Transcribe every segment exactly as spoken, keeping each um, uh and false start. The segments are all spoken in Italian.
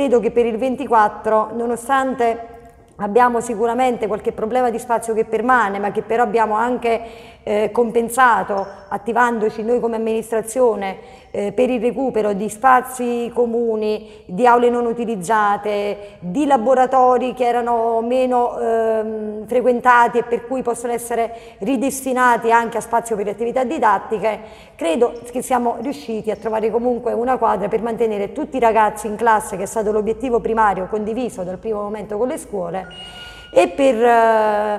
credo che per il ventiquattro, nonostante abbiamo sicuramente qualche problema di spazio che permane, ma che però abbiamo anche eh, compensato attivandoci noi come amministrazione eh, per il recupero di spazi comuni, di aule non utilizzate, di laboratori che erano meno ehm, frequentati e per cui possono essere ridestinati anche a spazio per le attività didattiche. Credo che siamo riusciti a trovare comunque una quadra per mantenere tutti i ragazzi in classe, che è stato l'obiettivo primario condiviso dal primo momento con le scuole, e per eh,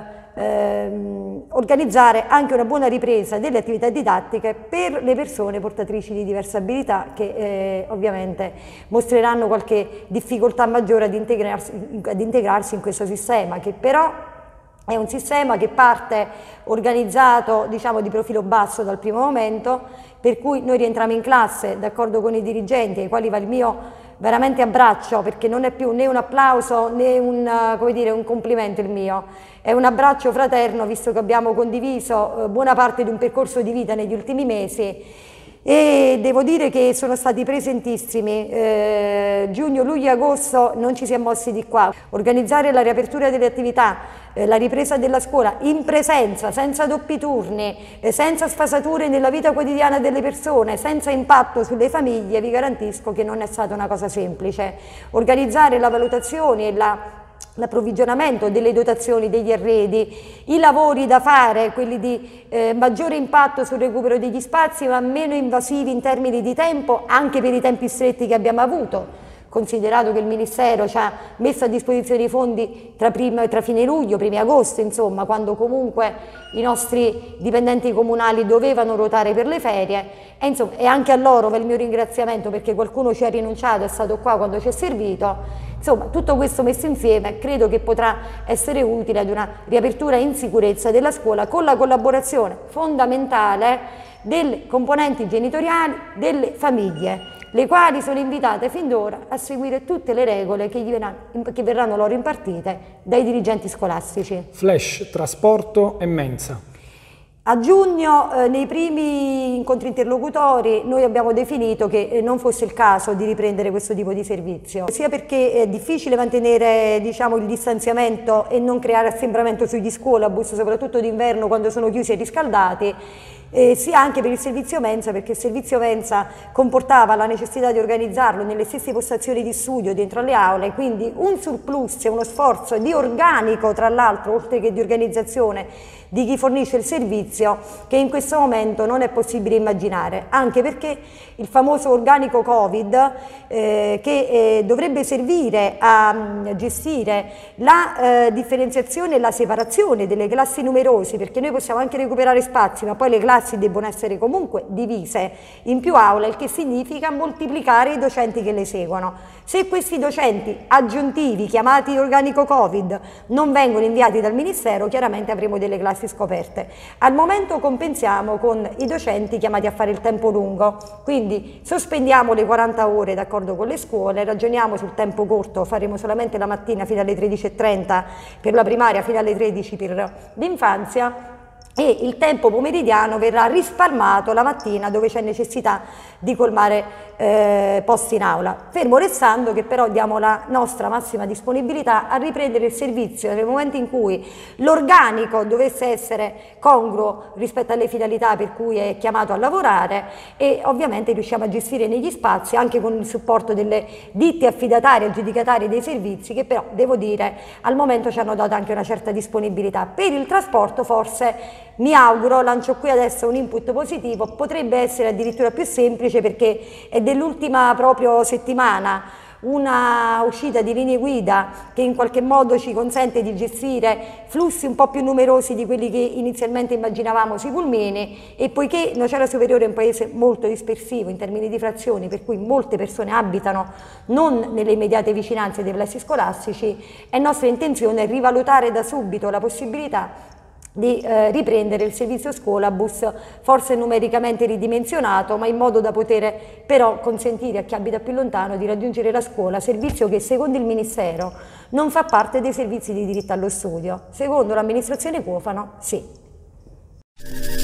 ehm, organizzare anche una buona ripresa delle attività didattiche per le persone portatrici di diverse abilità che eh, ovviamente mostreranno qualche difficoltà maggiore ad integrarsi, ad integrarsi in questo sistema, che però è un sistema che parte organizzato, diciamo, di profilo basso dal primo momento, per cui noi rientriamo in classe d'accordo con i dirigenti, ai quali va il mio veramente abbraccio, perché non è più né un applauso né un, come dire, un complimento il mio, è un abbraccio fraterno, visto che abbiamo condiviso eh, buona parte di un percorso di vita negli ultimi mesi. E devo dire che sono stati presentissimi, eh, giugno, luglio e agosto non ci si è mossi di qua. Organizzare la riapertura delle attività, eh, la ripresa della scuola in presenza, senza doppi turni, eh, senza sfasature nella vita quotidiana delle persone, senza impatto sulle famiglie, vi garantisco che non è stata una cosa semplice. Organizzare la valutazione e la l'approvvigionamento delle dotazioni, degli arredi, i lavori da fare, quelli di eh, maggiore impatto sul recupero degli spazi ma meno invasivi in termini di tempo, anche per i tempi stretti che abbiamo avuto, considerato che il Ministero ci ha messo a disposizione i fondi tra, prima, tra fine luglio, primi agosto, insomma, quando comunque i nostri dipendenti comunali dovevano ruotare per le ferie, e, insomma, e anche a loro va il mio ringraziamento, perché qualcuno ci ha rinunciato, è stato qua quando ci è servito. Insomma, tutto questo messo insieme credo che potrà essere utile ad una riapertura in sicurezza della scuola, con la collaborazione fondamentale delle componenti genitoriali, delle famiglie, le quali sono invitate fin d'ora a seguire tutte le regole che, gli verranno, che verranno loro impartite dai dirigenti scolastici. Flash, trasporto e mensa. A giugno, eh, nei primi incontri interlocutori, noi abbiamo definito che eh, non fosse il caso di riprendere questo tipo di servizio, sia perché è difficile mantenere, diciamo, il distanziamento e non creare assembramento sugli scuolabus, soprattutto d'inverno quando sono chiusi e riscaldati, eh, sia anche per il servizio mensa, perché il servizio mensa comportava la necessità di organizzarlo nelle stesse postazioni di studio dentro alle aule, quindi un surplus e uno sforzo di organico, tra l'altro, oltre che di organizzazione di chi fornisce il servizio, che in questo momento non è possibile immaginare, anche perché il famoso organico Covid eh, che eh, dovrebbe servire a um, gestire la eh, differenziazione e la separazione delle classi numerosi, perché noi possiamo anche recuperare spazi, ma poi le classi debbono essere comunque divise in più aule, il che significa moltiplicare i docenti che le seguono. Se questi docenti aggiuntivi, chiamati organico Covid, non vengono inviati dal Ministero, chiaramente avremo delle classi scoperte. Al momento compensiamo con i docenti chiamati a fare il tempo lungo, quindi sospendiamo le quaranta ore d'accordo con le scuole, ragioniamo sul tempo corto, faremo solamente la mattina fino alle tredici e trenta per la primaria, fino alle tredici per l'infanzia, e il tempo pomeridiano verrà risparmato la mattina, dove c'è necessità di colmare eh, posti in aula, fermo restando che però diamo la nostra massima disponibilità a riprendere il servizio nel momento in cui l'organico dovesse essere congruo rispetto alle finalità per cui è chiamato a lavorare, e ovviamente riusciamo a gestire negli spazi anche con il supporto delle ditte affidatarie, aggiudicatarie dei servizi, che però devo dire al momento ci hanno dato anche una certa disponibilità. Per il trasporto forse, mi auguro, lancio qui adesso un input positivo, potrebbe essere addirittura più semplice, perché è dell'ultima proprio settimana una uscita di linee guida che in qualche modo ci consente di gestire flussi un po' più numerosi di quelli che inizialmente immaginavamo sui pulmini, e poiché Nocera Superiore è un paese molto dispersivo in termini di frazioni, per cui molte persone abitano non nelle immediate vicinanze dei plessi scolastici, è nostra intenzione rivalutare da subito la possibilità di eh, riprendere il servizio scuolabus, forse numericamente ridimensionato, ma in modo da poter però consentire a chi abita più lontano di raggiungere la scuola, servizio che secondo il Ministero non fa parte dei servizi di diritto allo studio, secondo l'amministrazione Cofano sì.